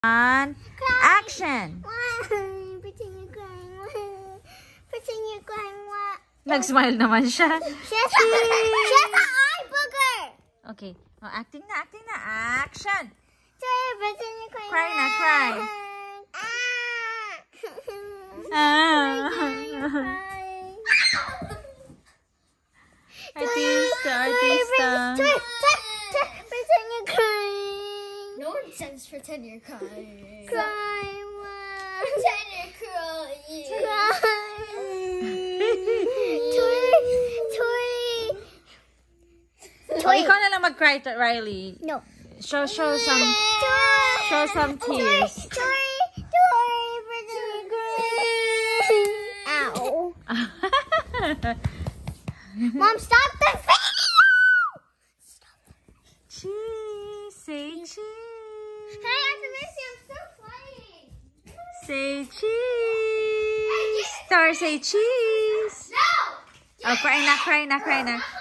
On. Action! Pretend you're crying. Pretend you're crying. Nag-smile naman siya. She has an eye booger. Okay. Oh, acting na. Action! Sorry, pretend you're crying. Cry na, cry. Artista. Pretend you're crying. No one says pretend you're crying. Cry, Pretend you're crying. Oh, ikaw na lang mag-cry, Rylee. No. Show some tears. Tory, pretend you're crying. Ow. Mom, stop the video! Cheese. Say cheese. Hey, Artemisia, I'm still playing. Say cheese. Star, say cheese. No! Oh, cry na.